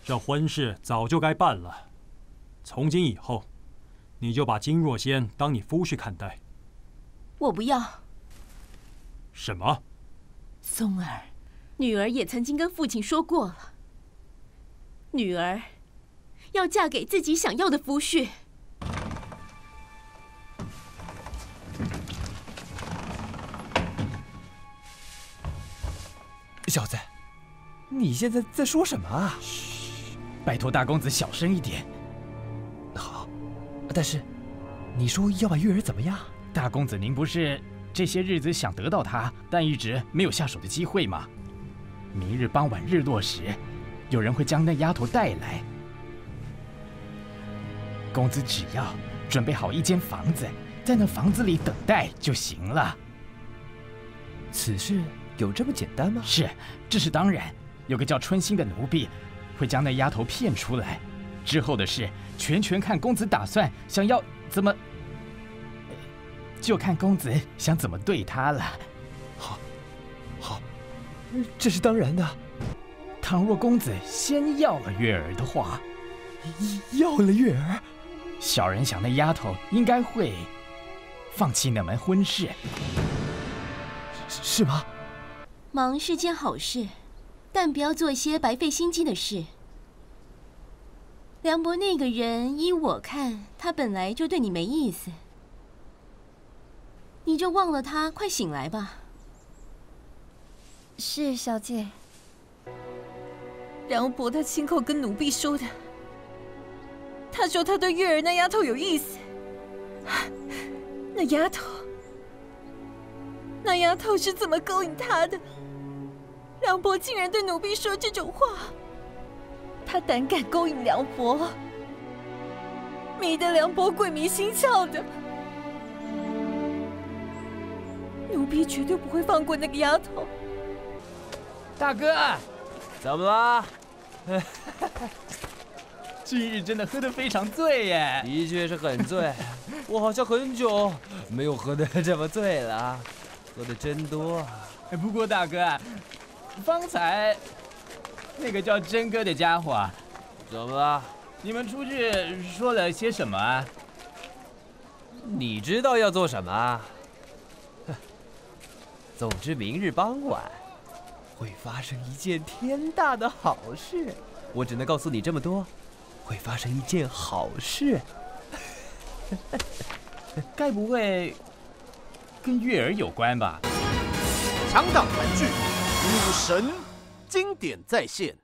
这婚事早就该办了。从今以后，你就把金若仙当你夫婿看待。 我不要。 什么？ 松儿，女儿也曾经跟父亲说过了，女儿要嫁给自己想要的夫婿。 小子，你现在在说什么啊？ 嘘，拜托大公子小声一点。 好，但是你说要把月儿怎么样？ 大公子，您不是这些日子想得到她，但一直没有下手的机会吗？明日傍晚日落时，有人会将那丫头带来。公子只要准备好一间房子，在那房子里等待就行了。 此事有这么简单吗？ 是，这是当然。有个叫春心的奴婢，会将那丫头骗出来。之后的事，全看公子打算想要怎么，就看公子想怎么对她了。 好，这是当然的。 倘若公子先要了月儿的话， 要了月儿， 小人想那丫头应该会放弃那门婚事。 是吗？ 忙是件好事，但不要做一些白费心机的事。梁伯那个人，依我看，他本来就对你没意思，你就忘了他，快醒来吧。 是小姐。 梁伯他亲口跟奴婢说的，他说他对月儿那丫头有意思。那丫头是怎么勾引他的？梁伯竟然对奴婢说这种话，他胆敢勾引梁伯，迷得梁伯鬼迷心窍的。奴婢绝对不会放过那个丫头。 大哥， 怎么了？ 今日真的喝得非常醉耶！ 的确是很醉，我好像很久没有喝得这么醉了，喝得真多啊。 不过大哥，方才那个叫真哥的家伙， 怎么了？ 你们出去说了些什么啊？ 你知道要做什么？总之，明日傍晚会发生一件天大的好事。我只能告诉你这么多，会发生一件好事。 该不会跟月儿有关吧？ 强档韩剧《武神》经典再现。